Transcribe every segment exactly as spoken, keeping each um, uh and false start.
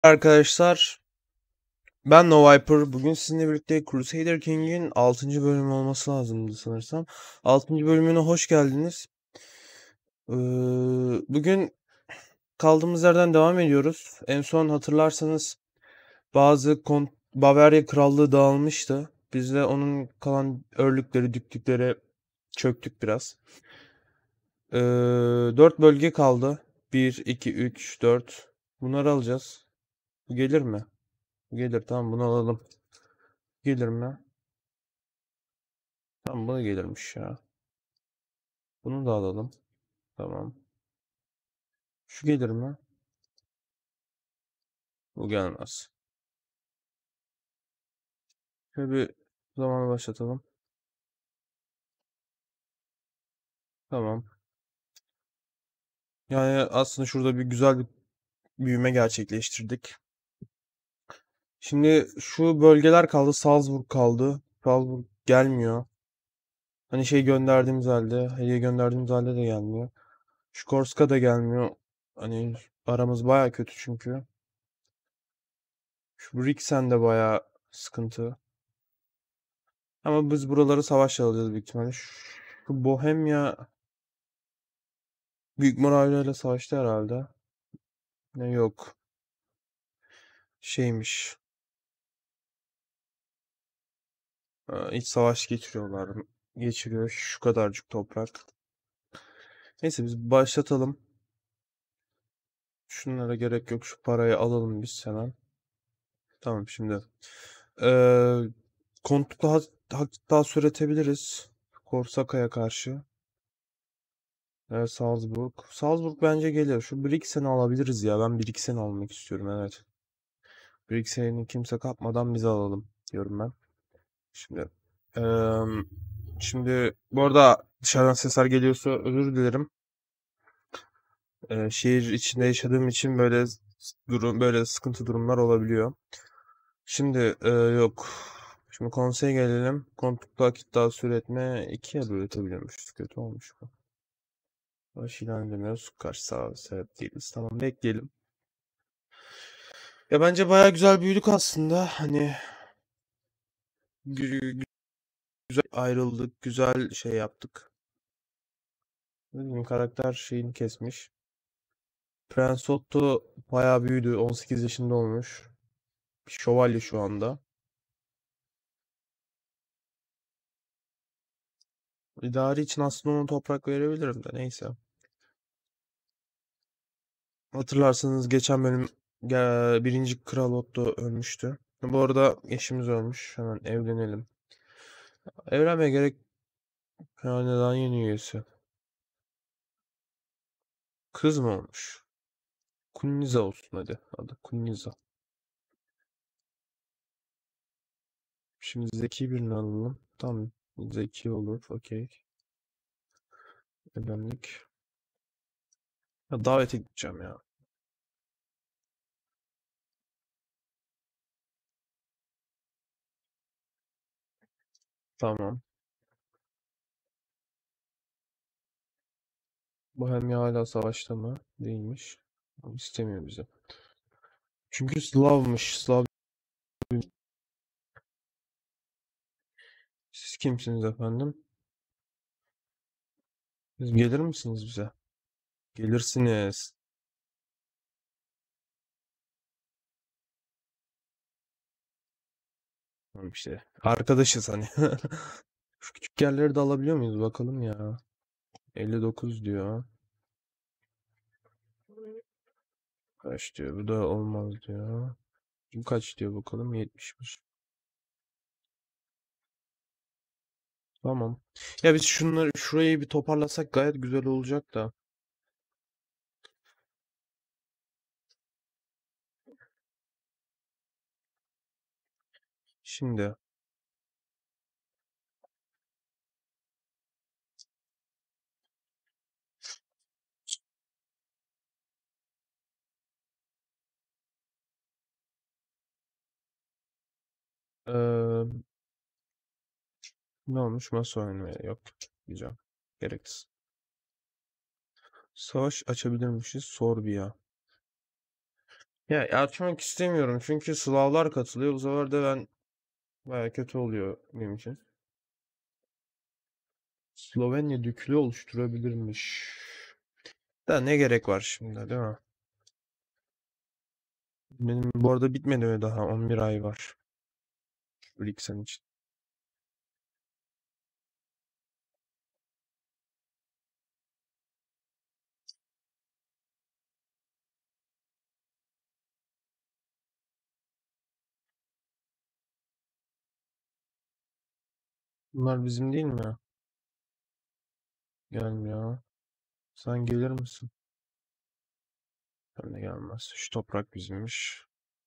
Arkadaşlar, ben No Viper. Bugün sizinle birlikte Crusader King'in altıncı bölümü olması lazımdı sanırsam. altıncı bölümüne hoş geldiniz. Ee, bugün kaldığımız yerden devam ediyoruz. En son hatırlarsanız bazı kon Bavarya Krallığı dağılmıştı. Biz de onun kalan örlükleri, düklükleri çöktük biraz. Ee, dört bölge kaldı. bir, iki, üç, dört. Bunları alacağız. Bu gelir mi? Bu gelir, tamam, bunu alalım. Gelir mi? Tamam, buna gelirmiş ya. Bunu da alalım. Tamam. Şu gelir mi? Bu gelmez. Şöyle bir zamanı başlatalım. Tamam. Yani aslında şurada bir güzel bir büyüme gerçekleştirdik. Şimdi şu bölgeler kaldı. Salzburg kaldı. Salzburg gelmiyor. Hani şey gönderdiğimiz halde, hediye gönderdiğimiz halde de gelmiyor. Şu Korska da gelmiyor. Hani aramız baya kötü çünkü. Şu Brixen de baya sıkıntı. Ama biz buraları savaşla alacağız büyük ihtimalle. Şu Bohemya Büyük Moravya ile savaştı herhalde. Ne yok. Şeymiş. e, iç savaş geçiriyorlar. Geçiriyor şu kadarcık toprak. Neyse biz başlatalım. Şunlara gerek yok. Şu parayı alalım biz hemen. Tamam şimdi. Ee, Kontuk daha, daha süretebiliriz. Korsaka'ya karşı. Evet, Salzburg. Salzburg bence gelir. Şu Brixen'i alabiliriz ya. Ben Brixen'i almak istiyorum, evet. Brixen'i kimse kapmadan biz alalım diyorum ben. Şimdi eee, şimdi bu arada dışarıdan sesler geliyorsa özür dilerim. Eee, şehir içinde yaşadığım için böyle s- durum böyle sıkıntı durumlar olabiliyor. Şimdi eee, yok. Şimdi konseye gelelim. Kontuklu akit daha üretme iki yıl üretebiliyormuşuz. Kötü olmuş bu. Baş ilan edemiyoruz. Karşı sağ sebep değiliz. Tamam, bekleyelim. Ya bence bayağı güzel büyüdük aslında. Hani gü- güzel ayrıldık. Güzel şey yaptık. Ne bileyim, karakter şeyini kesmiş. Prens Otto bayağı büyüdü. on sekiz yaşında olmuş. Bir şövalye şu anda. İdari için aslında ona toprak verebilirim de neyse. Hatırlarsanız geçen bölüm ge- birinci Kral Otto ölmüştü. Bu arada eşimiz ölmüş. Hemen evlenelim. Evlenmeye gerek hanedan yeni üyesi. Kız mı olmuş? Kunniza olsun hadi. Adı Kunniza. Şimdi zeki birini alalım. Tamam. Zeki olur. Okey. Evlendik. Ya davete gideceğim ya. Tamam. Bohemia hala savaşta mı? Değilmiş. İstemiyor bizi. Çünkü Slav'mış. Slav. Siz kimsiniz efendim? Siz gelir misiniz bize? Gelirsiniz. Tamam işte. Arkadaşız hani. Şu küçük yerleri de alabiliyor muyuz bakalım ya. elli dokuz diyor. Kaç diyor? Bu da olmaz diyor. Bu kaç diyor bakalım? yetmişmiş. Tamam. Ya biz şunları şurayı bir toparlasak gayet güzel olacak da. Şimdi eee, ne olmuş? Masa oyunu yok. Güzel. Gereksiz. Savaş açabilirmişiz. Sorbiya. Ya açmak istemiyorum çünkü Slavlar katılıyor. Bu sefer de ben baya kötü oluyor benim için. Slovenya dükülü oluşturabilirmiş. Da ne gerek var şimdi, değil mi? Benim bu arada bitmedi mi daha? on bir ay var. Brixen için. Bunlar bizim değil mi? Gelmiyor. Sen gelir misin? Ben de gelmez. Şu toprak bizimmiş.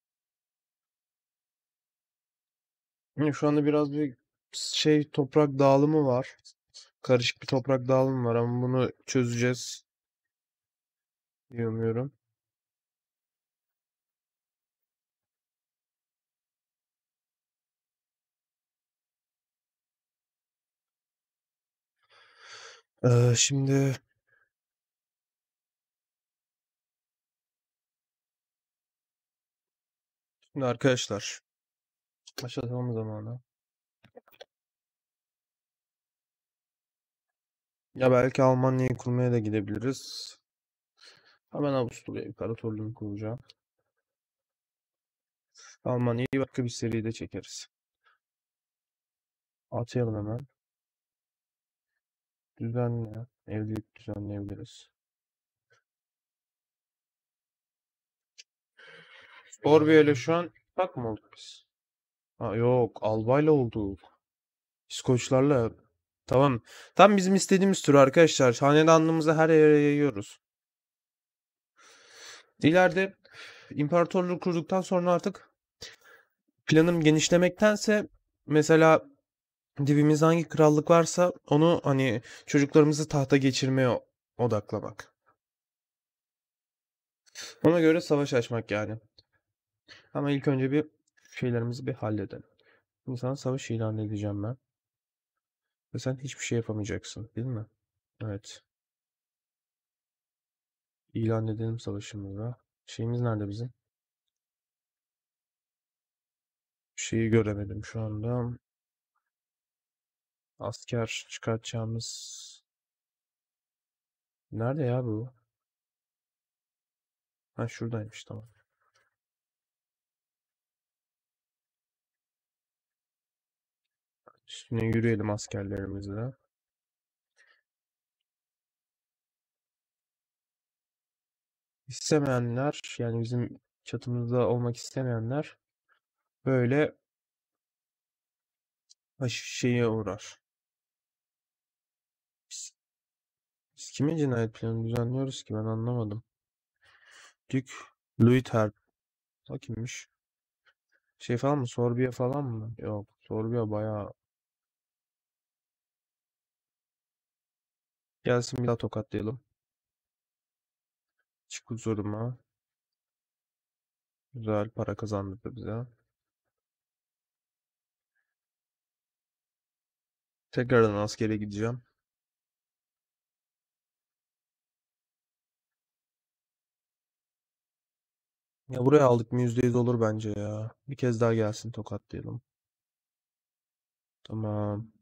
Yine şu anda biraz bir şey toprak dağılımı var. Karışık bir toprak dağılımı var ama bunu çözeceğiz diye umuyorum. Ee, şimdi, şimdi arkadaşlar başlatalım zamanı. Ya belki Almanya'yı kurmaya da gidebiliriz. Hemen Avusturya İmparatorluğu'nu kuracağım. Almanya'yı başka bir seride çekeriz. Atayalım hemen. Düzenle. Evlilik düzenleyebiliriz. Orbiya ile şu an bak mı olduk biz? Ha, yok. Albayla olduk. İskoçlarla. Tamam. Tam bizim istediğimiz tür arkadaşlar. Hanedanlığımızı her yere yayıyoruz. İleride imparatorluğu kurduktan sonra artık planım genişlemektense mesela dibimizde hangi krallık varsa onu hani çocuklarımızı tahta geçirmeye odaklamak. Ona göre savaş açmak yani. Ama ilk önce bir şeylerimizi bir halledelim. Şimdi sana savaş ilan edeceğim ben. Ve sen hiçbir şey yapamayacaksın, değil mi? Evet. İlan edelim savaşımızı. Şeyimiz nerede bizim? Şeyi göremedim şu anda. Asker çıkartacağımız... Nerede ya bu? Ha şuradaymış, tamam. Üstüne yürüyelim askerlerimizle. İstemeyenler, yani bizim çatımızda olmak istemeyenler böyle baş şeye uğrar. Biz, biz kimin cinayet planı düzenliyoruz ki, ben anlamadım. Dük Luyter. O kimmiş? Şey falan mı? Sorbiya falan mı? Yok. Sorbiya bayağı... Gelsin bir daha tokatlayalım. Çık huzuruma. Güzel para kazandırdı bize. Tekrardan askere gideceğim. Ya buraya aldık mı yüzde yüz olur bence ya. Bir kez daha gelsin tokatlayalım. Tamam.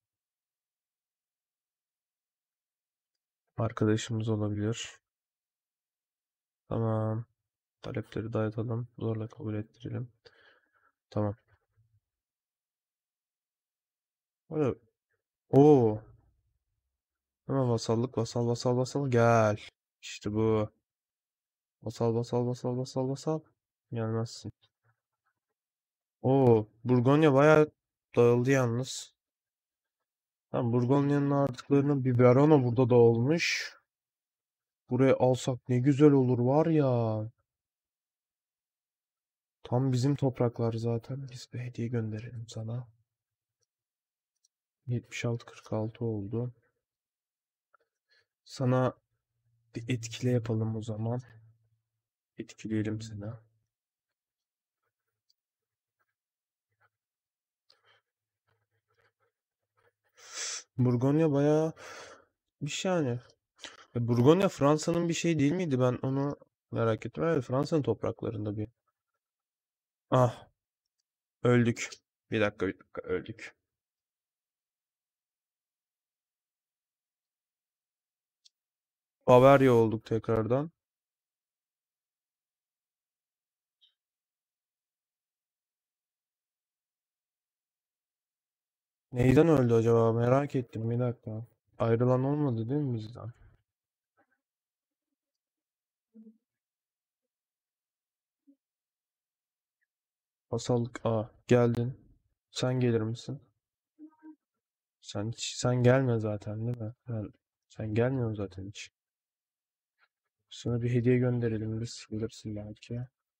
Arkadaşımız olabilir. Tamam. Talepleri dayatalım. Zorla kabul ettirelim. Tamam. Öyle. Oo. Hemen vasallık, vasal, vasal, vasal. Gel. İşte bu. Vasal, vasal, vasal, vasal, vasal. Gelmezsin. Oo. Burgonya bayağı dağıldı yalnız. Tamam, Burgonya'nın artıklarının bir Verona burada da olmuş. Buraya alsak ne güzel olur var ya. Tam bizim topraklar zaten. Biz bir hediye gönderelim sana. yetmiş altı kırk altı oldu. Sana bir etkile yapalım o zaman. Etkileyelim seni. Burgonya bayağı bir şey yani. E, Burgonya Fransa'nın bir şey değil miydi? Ben onu Merak ettim. Evet, Fransa'nın topraklarında bir. Ah, öldük. Bir dakika, bir dakika, öldük. Bavarya olduk tekrardan. Neyden öldü acaba? Merak ettim. Bir dakika. Ayrılan olmadı değil mi bizden? Basallık. Aa, geldin. Sen gelir misin? Sen hiç, sen gelme zaten değil mi? Ben, sen gelmiyorsun zaten hiç. Sana bir hediye gönderelim biz. Bilirsin belki.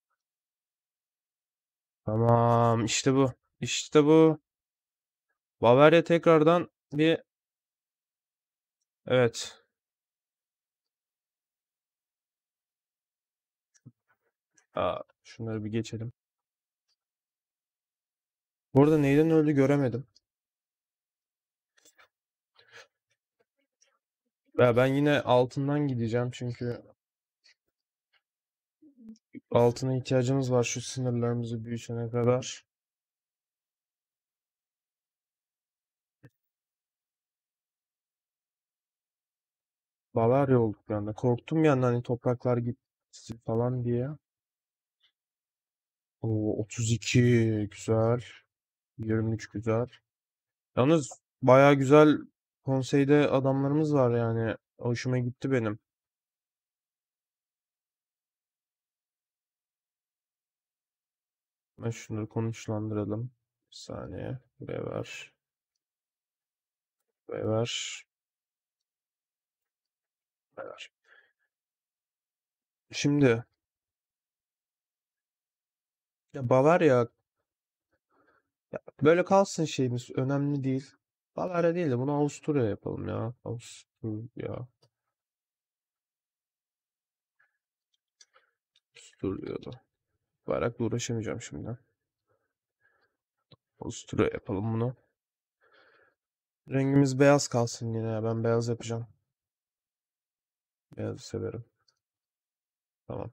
Tamam, işte bu. İşte bu. Bavarya tekrardan bir, evet. Aa, şunları bir geçelim. Bu arada neyden öldü göremedim. Ya ben yine altından gideceğim çünkü altına ihtiyacımız var şu sınırlarımızı büyütene kadar. Bavarya olduk bir anda. Korktum bir anda hani topraklar gitti falan diye. Oo, otuz iki güzel. yirmi üç güzel. Yalnız baya güzel konseyde adamlarımız var yani. Hoşuma gitti benim. Ben şunları konuşlandıralım. Bir saniye. Buraya ver. Buraya ver. Buraya ver. Şimdi ya Bavarya ya böyle kalsın şeyimiz önemli değil. Bavarya değil de bunu Avusturya yapalım ya. Avusturya. Avusturya'da. Bayrakla uğraşamayacağım şimdi. Avusturya yapalım bunu. Rengimiz beyaz kalsın yine ya. Ben beyaz yapacağım. Beyazı severim. Tamam.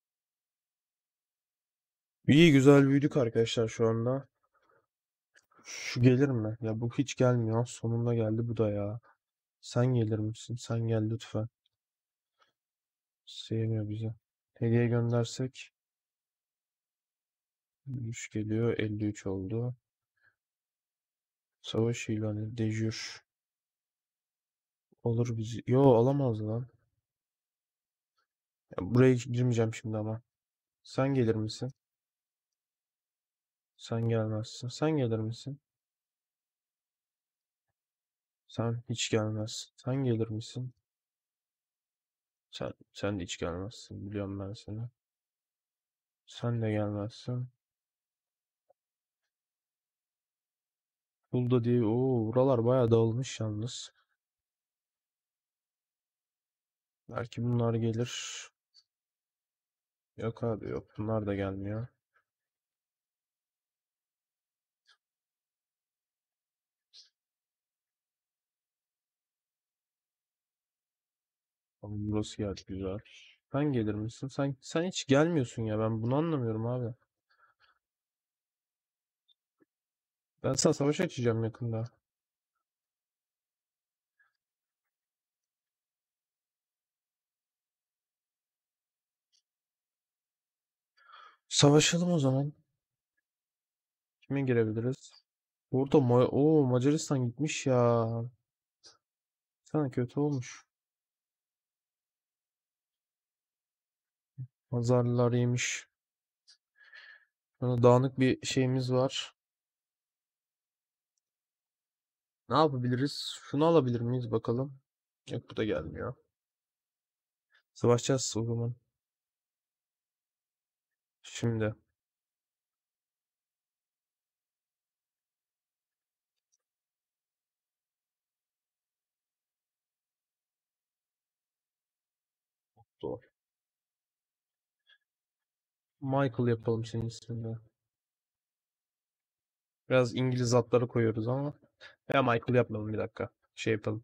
İyi güzel büyüdük arkadaşlar şu anda. Şu gelir mi? Ya bu hiç gelmiyor. Sonunda geldi bu da ya. Sen gelir misin? Sen gel lütfen. Sevmiyor bizi. Hediye göndersek üç geliyor. elli üç oldu. Savaş ilanı. Dejür. Olur bizi. Yo alamaz lan. Ya buraya hiç girmeyeceğim şimdi ama. Sen gelir misin? Sen gelmezsin. Sen gelir misin? Sen hiç gelmezsin. Sen gelir misin? Sen, sen de hiç gelmezsin. Biliyorum ben seni. Sen de gelmezsin. Bulda diye. Oo, buralar bayağı dağılmış yalnız. Belki bunlar gelir. Yok abi yok. Bunlar da gelmiyor. Ama burası geldi güzel. Sen gelir misin? Sen sen hiç gelmiyorsun ya. Ben bunu anlamıyorum abi. Ben sana savaş açacağım yakında. Savaşalım o zaman. Kime girebiliriz? Burada Ma Oo, Macaristan gitmiş ya. Sana kötü olmuş. Mazarlılar yemiş. Böyle dağınık bir şeyimiz var. Ne yapabiliriz? Şunu alabilir miyiz bakalım. Yok bu da gelmiyor. Savaşacağız o zaman. Şimdi. Doğru. Michael yapalım senin ismini. Biraz İngiliz adları koyuyoruz ama. Ya Michael yapmayalım bir dakika. Şey yapalım.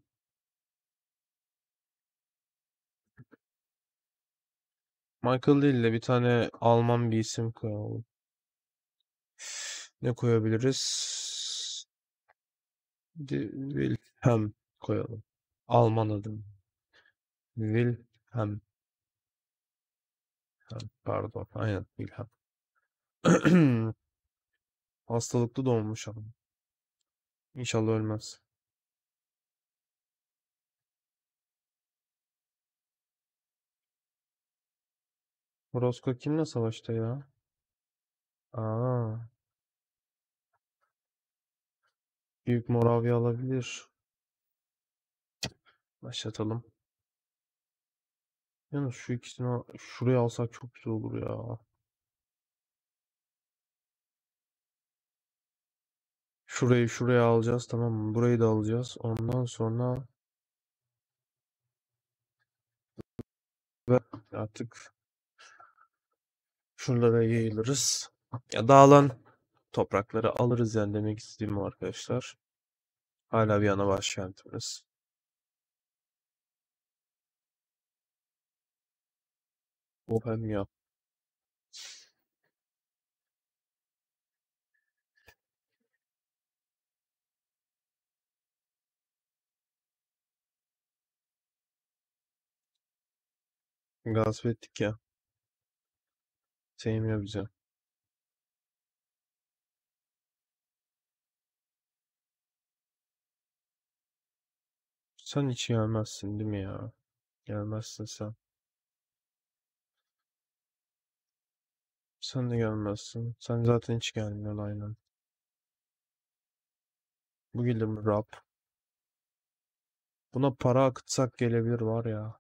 Michael değil de bir tane Alman bir isim koyalım. Ne koyabiliriz? De Wilhelm koyalım. Alman adım. Wilhelm. Ha, pardon. Aynen Wilhelm. Hastalıklı doğmuş adam. İnşallah ölmez. Rosco kimle savaşta ya? Aa, Büyük Moravya alabilir. Başlatalım. Yalnız şu ikisini al- şuraya alsak çok güzel olur ya. Şurayı şuraya alacağız, tamam mı? Burayı da alacağız. Ondan sonra ve artık şuralara yayılırız. Ya dağılan toprakları alırız yani, demek istediğim o arkadaşlar. Hala bir ana başkentimiz. Bohemia. Gasp ettik ya. Sevmiyor bizi. Sen hiç gelmezsin değil mi ya? Gelmezsin sen. Sen de gelmezsin. Sen zaten hiç gelmiyorsun aynen. Bu gelir mi rap? Buna para akıtsak gelebilir var ya.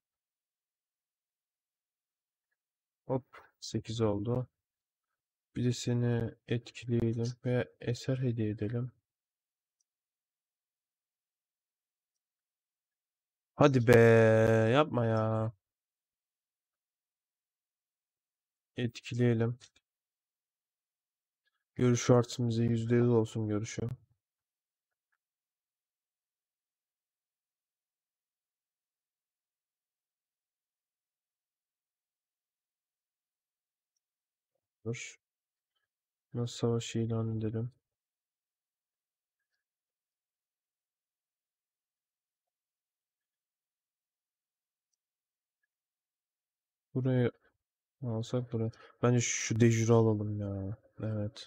Hop, sekiz oldu. Bir de seni etkileyelim ve eser hediye edelim. Hadi be, yapma ya. Etkileyelim. Görüş artımıza yüzde yüz olsun görüşü. Dur. Nasıl savaşı ilan edelim. Burayı alsak buraya. Bence şu dejürü alalım ya. Evet.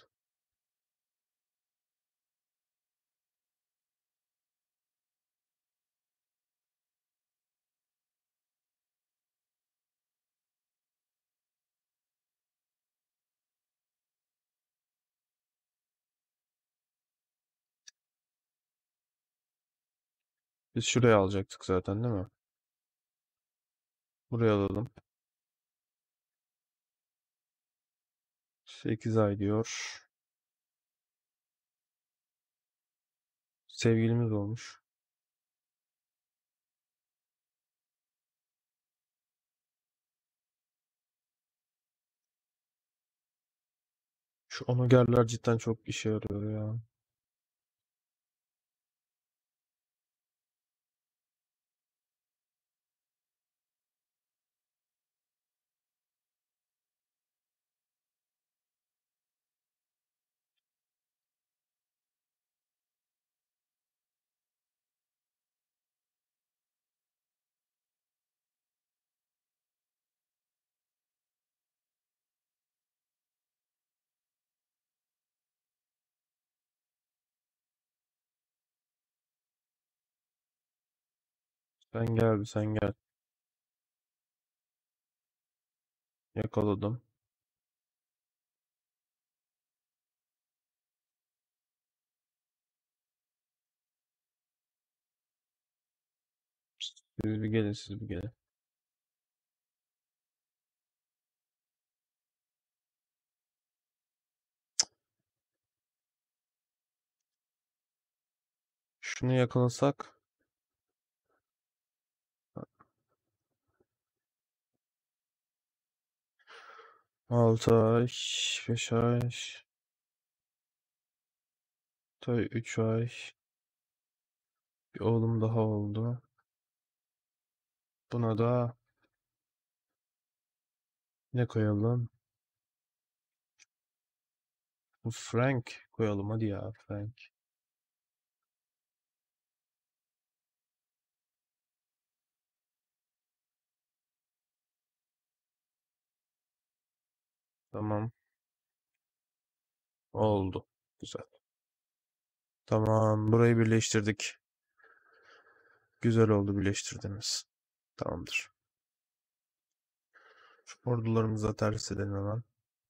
Biz şuraya alacaktık zaten değil mi? Buraya alalım. sekiz ay diyor. Sevgilimiz olmuş. Şu onogerler cidden çok işe yarıyor ya. Sen gel, sen gel. Yakaladım. Siz bir gelin, siz bir gelin. Şunu yakalasak. altı ay, beş ay, üç ay. Bir oğlum daha oldu. Buna da Ne koyalım? Bu Frank koyalım hadi ya Frank. Tamam. Oldu. Güzel. Tamam. Burayı birleştirdik. Güzel oldu birleştirdiniz. Tamamdır. Ordularımıza ters edelim hemen.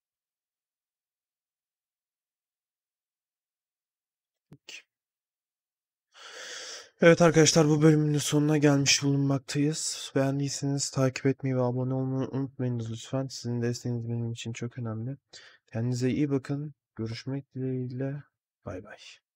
Evet arkadaşlar bu bölümün de sonuna gelmiş bulunmaktayız. Beğendiyseniz takip etmeyi ve abone olmayı unutmayınız lütfen. Sizin desteğiniz benim için çok önemli. Kendinize iyi bakın. Görüşmek dileğiyle. Bay bay.